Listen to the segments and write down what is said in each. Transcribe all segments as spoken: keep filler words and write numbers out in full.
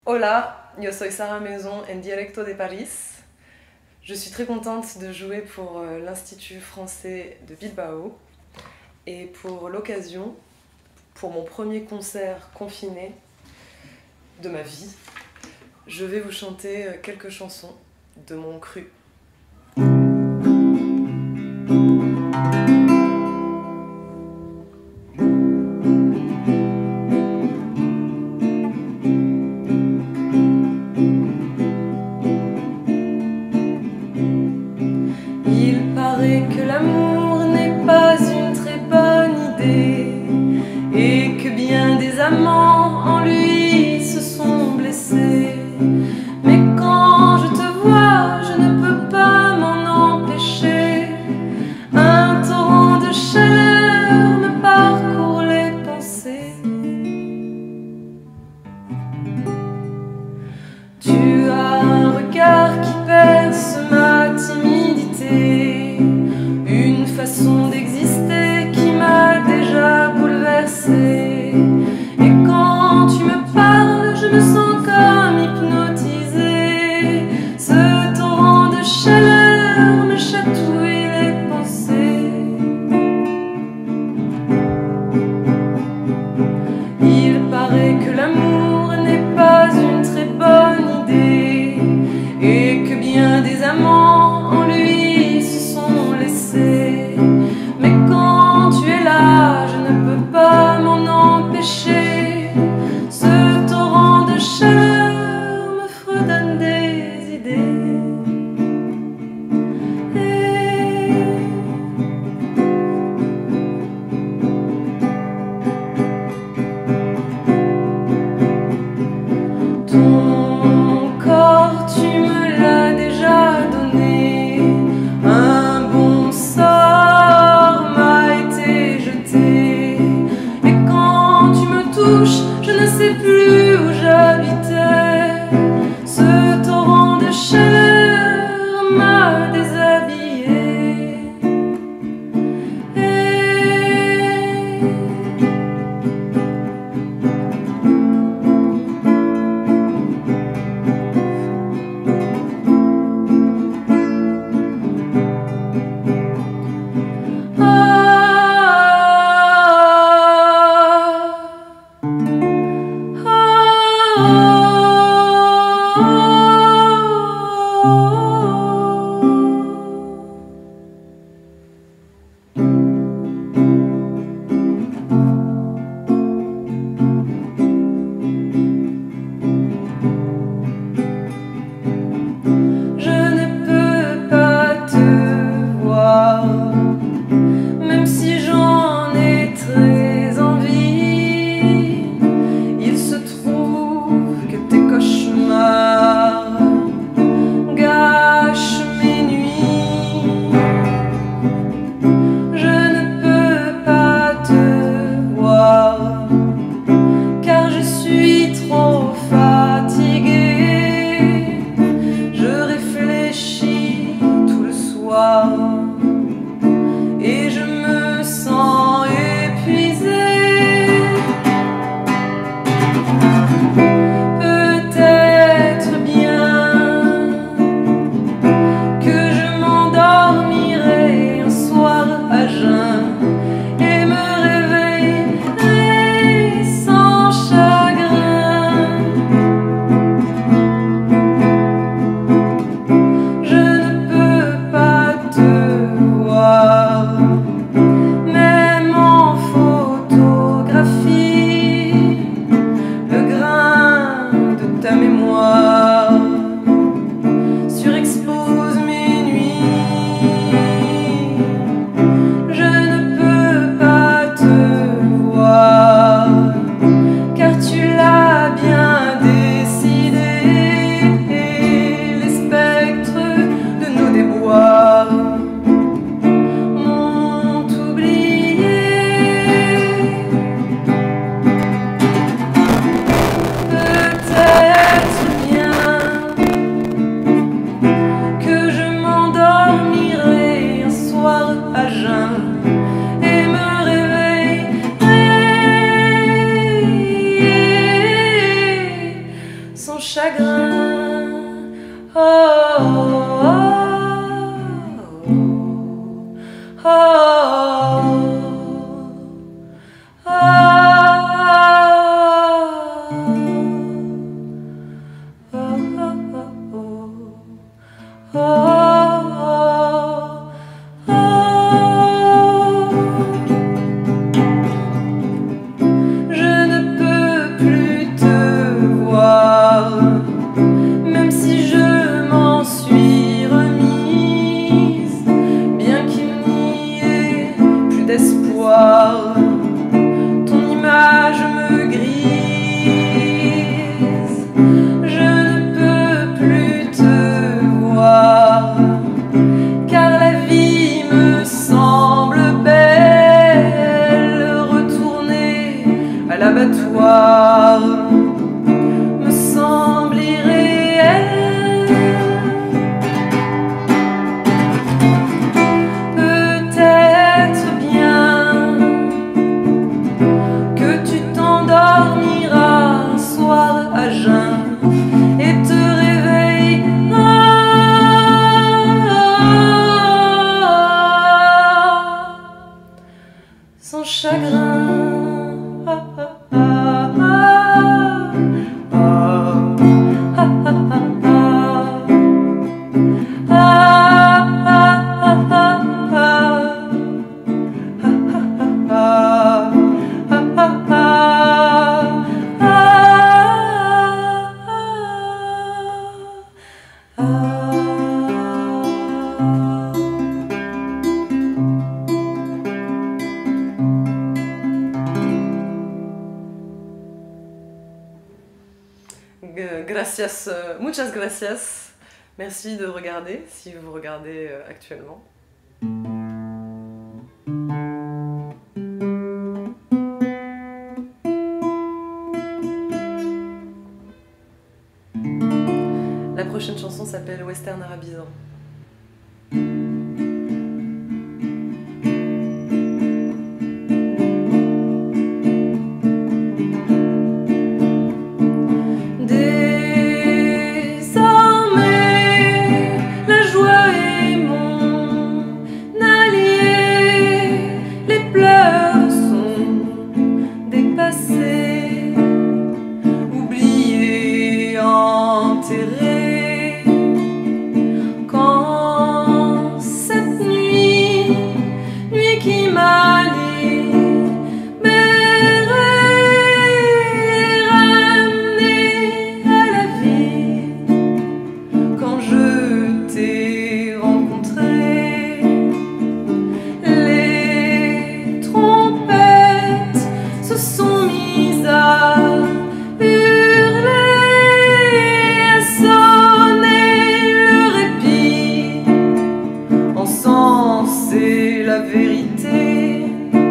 Hola, yo soy Sarah Maison en directo de Paris. Je suis très contente de jouer pour l'Institut français de Bilbao et pour l'occasion, pour mon premier concert confiné de ma vie, je vais vous chanter quelques chansons de mon cru. Il paraît que l'amour n'est pas une très bonne idée et que bien des amants en lui se sont blessés. Mais quand je te vois, je ne peux pas m'en empêcher. Un torrent de chaleur me parcourt les pensées. Tu as un regard qui perce ma timidité, une façon d'exister qui m'a déjà bouleversée. Et quand tu me parles, je me sens comme hypnotisée. Ce torrent de chaleur me chatouille les pensées. Il paraît que l'amour n'est pas une très bonne idée et que bien des amants en lui se sont laissés. Mais quand tu es là, je ne peux pas m'en empêcher. Ce torrent de chaleur me fredonne des idées. Et ton corps, tu me l'as déjà donné. Un bon sort m'a été jeté. Et quand tu me touches, je ne sais plus où j'habitais. Ce torrent de chaleur m'a déshabillée. Et je ne peux pas te voir, même si j'en ai très envie. Il se trouve que tes cauchemars gâchent mes nuits. Je ne peux pas te voir, car je suis trop fatiguée. Je réfléchis tout le soir et je me sens épuisée. Peut-être bien que je m'endormirai un soir à jeun et me réveillerai sans chagrin. Je ne peux pas te Ton image me grise, je ne peux plus te voir, car la vie me semble belle. Retourner à l'abattoir me semble irréel. Sans chagrin. Ah, ah, ah, ah, ah, ah, ah, ah, Gracias, muchas gracias. Merci de regarder, si vous regardez actuellement. La prochaine chanson s'appelle Western arabisant. Quand cette nuit, nuit qui m'a libérée, ramenée à la vie, quand je t'ai rencontré, les trompettes se sont mises à c'est la vérité.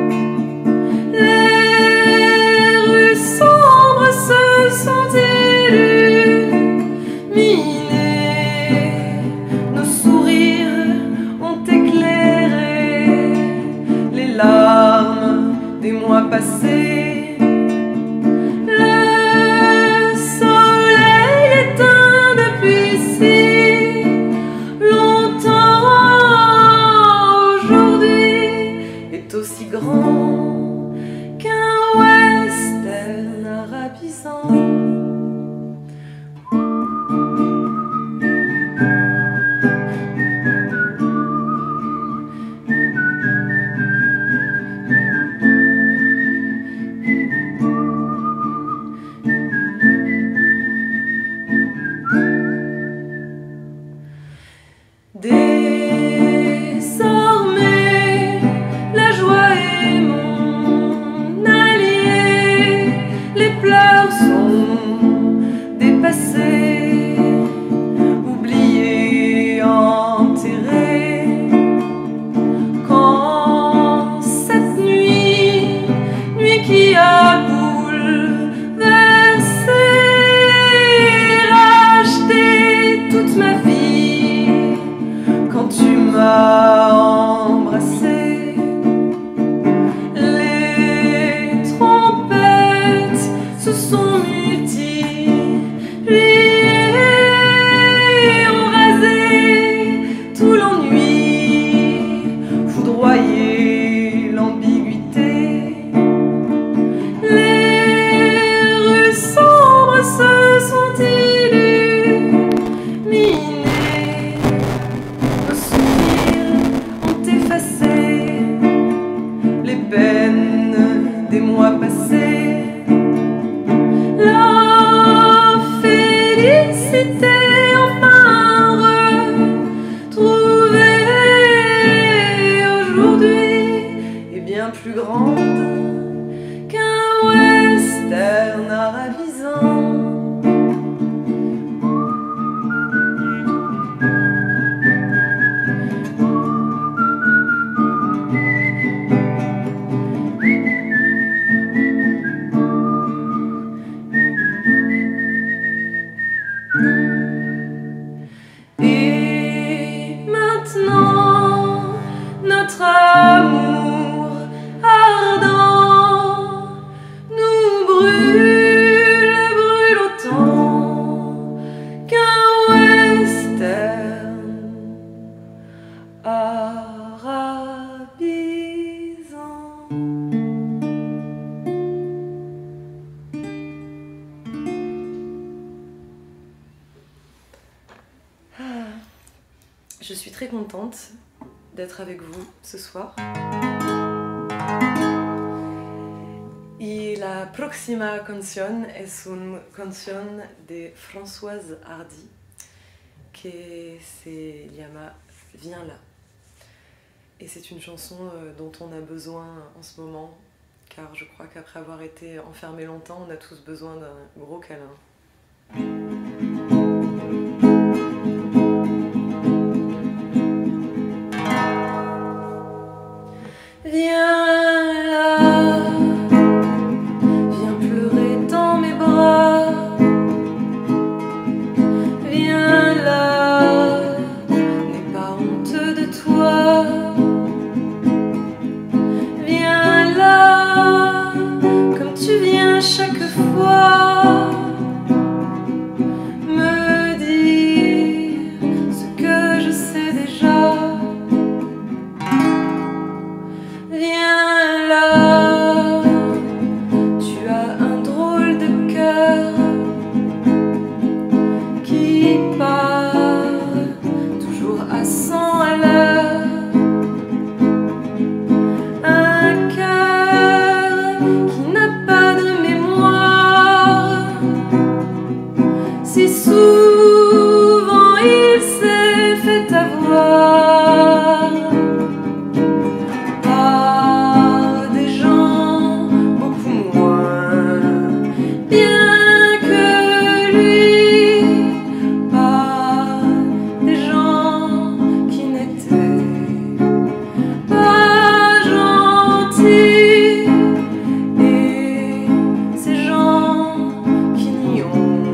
Les rues sombres se sont illuminées, nos sourires ont éclairé les larmes des mois passés. Le soleil éteint depuis si aussi grand qu'un western arabisant. Désormais, la joie est mon allié, les pleurs sont plus grande qu'un western arabisant. Et maintenant, notre amour ardent nous brûle, brûle autant qu'un western arabisant. Je suis très contente d'être avec vous ce soir. Y la próxima canción es una canción de Françoise Hardy que se llama Viens là. Et c'est une chanson dont on a besoin en ce moment, car je crois qu'après avoir été enfermés longtemps, on a tous besoin d'un gros câlin. Viens là, viens pleurer dans mes bras. Viens là, n'aie pas honte de toi. Viens là, comme tu viens chaque fois, me dire ce que je sais déjà. Viens là, tu as un drôle de cœur qui part toujours à cent à l'heure. Un cœur qui n'a pas de mémoire, si souvent il s'est fait avoir par des gens beaucoup moins bien que lui, par des gens qui n'étaient pas gentils, et ces gens qui n'y ont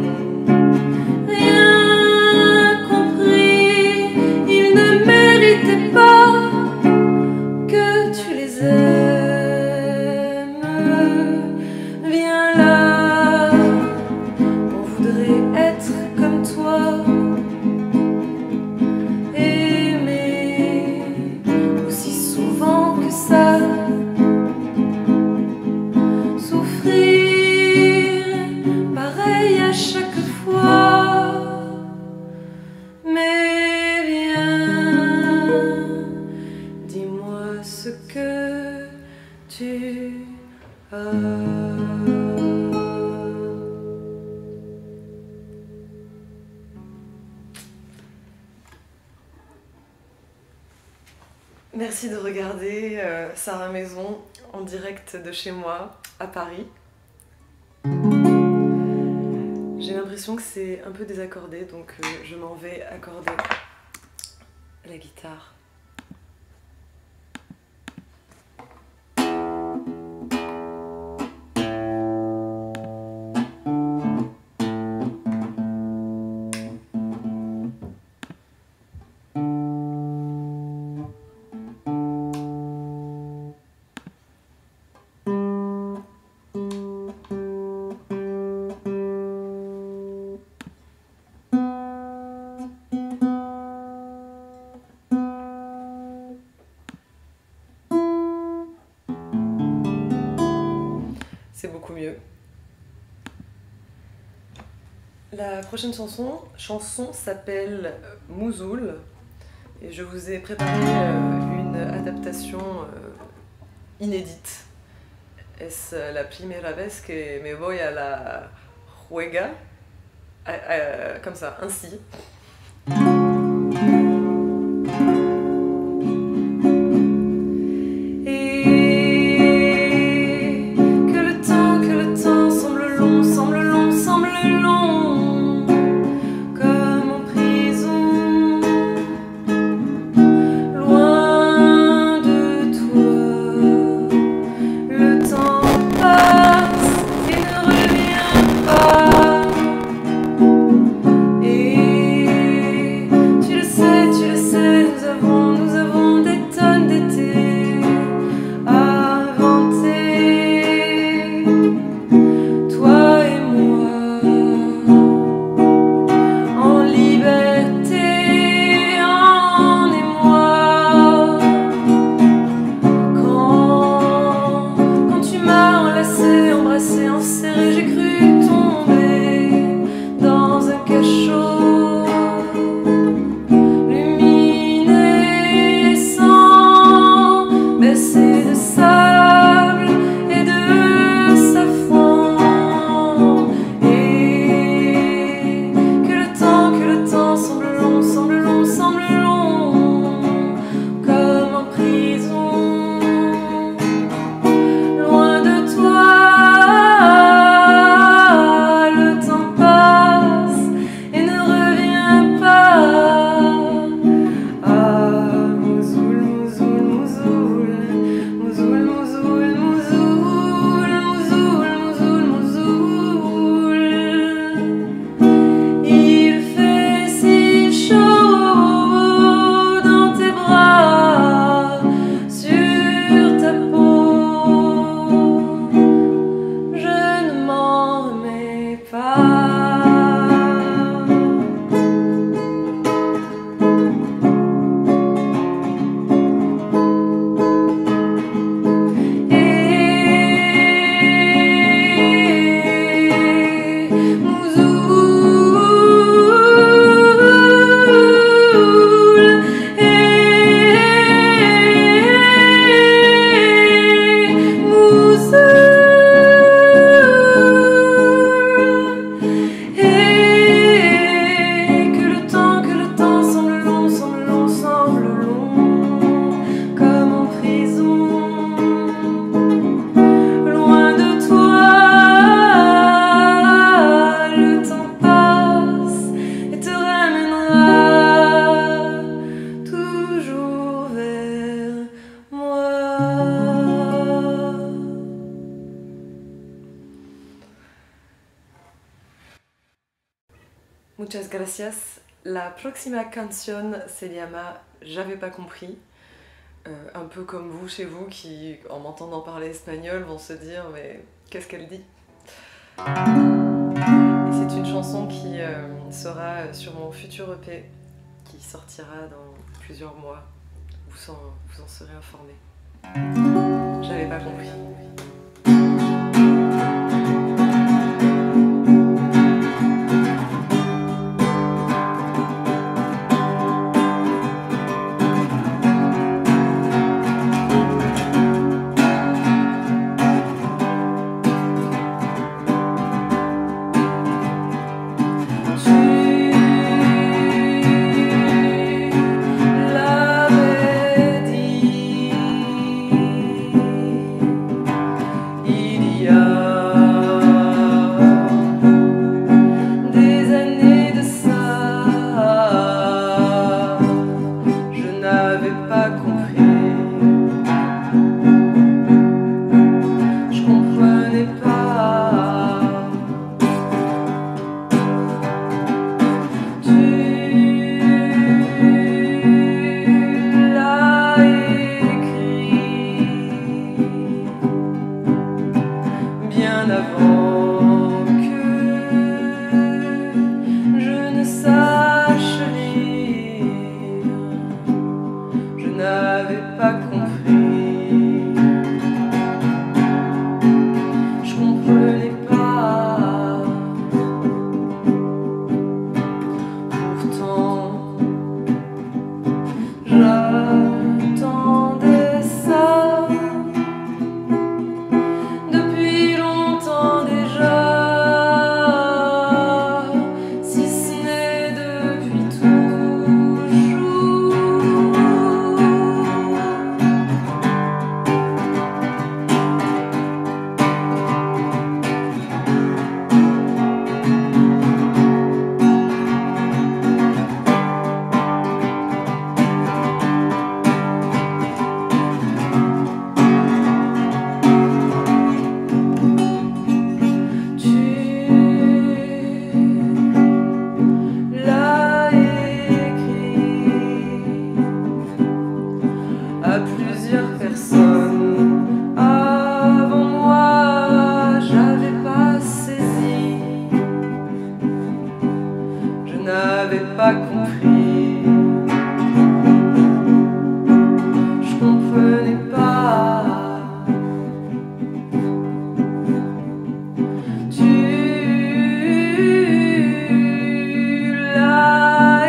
rien compris. Ils ne méritaient pas que tu les aimes. Viens là, on voudrait être comme toi, aimer aussi souvent que ça, souffrir pareil à chaque fois. Mais viens, dis-moi ce que tu as. Merci de regarder euh, Sarah Maison en direct de chez moi à Paris. J'ai l'impression que c'est un peu désaccordé, donc euh, je m'en vais accorder la guitare. C'est beaucoup mieux. La prochaine chanson, chanson s'appelle Mouzoul et je vous ai préparé euh, une adaptation euh, inédite. Es la primera vez que me voy a la juega, euh, euh, comme ça, ainsi. Et Muchas gracias. La próxima canción se llama J'avais pas compris. Euh, un peu comme vous chez vous qui, en m'entendant parler espagnol, vont se dire mais qu'est-ce qu'elle dit? Et c'est une chanson qui euh, sera sur mon futur E P qui sortira dans plusieurs mois. Vous en, vous en serez informés. J'avais pas compris. Pas compris, je comprenais pas. Tu l'as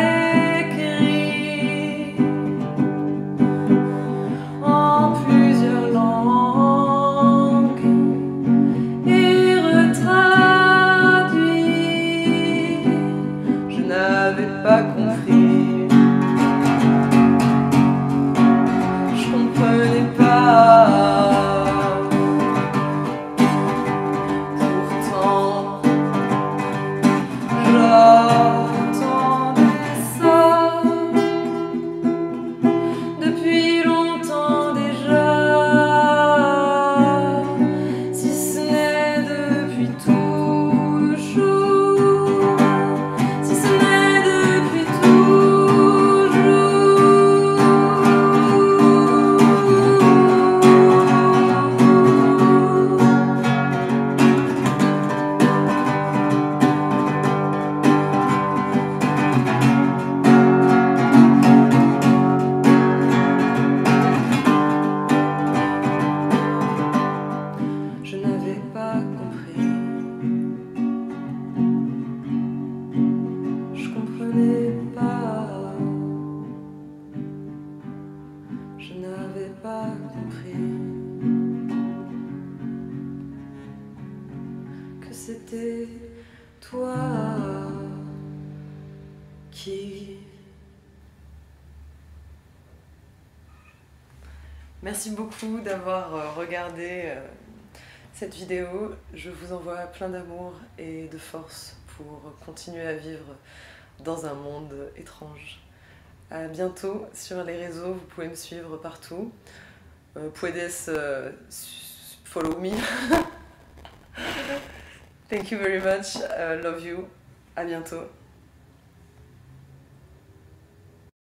écrit en plusieurs langues et retraduit. Je n'avais pas compris, je comprenais pas. Pourtant, j'attendais ça depuis longtemps déjà, si ce n'est depuis toujours. Je n'avais pas compris, je comprenais pas, je n'avais pas compris que c'était toi qui... Merci beaucoup d'avoir regardé cette vidéo. Je vous envoie plein d'amour et de force pour continuer à vivre dans un monde étrange. À bientôt sur les réseaux, vous pouvez me suivre partout. Uh, puedes uh, follow me. Thank you very much. Uh, love you. À bientôt.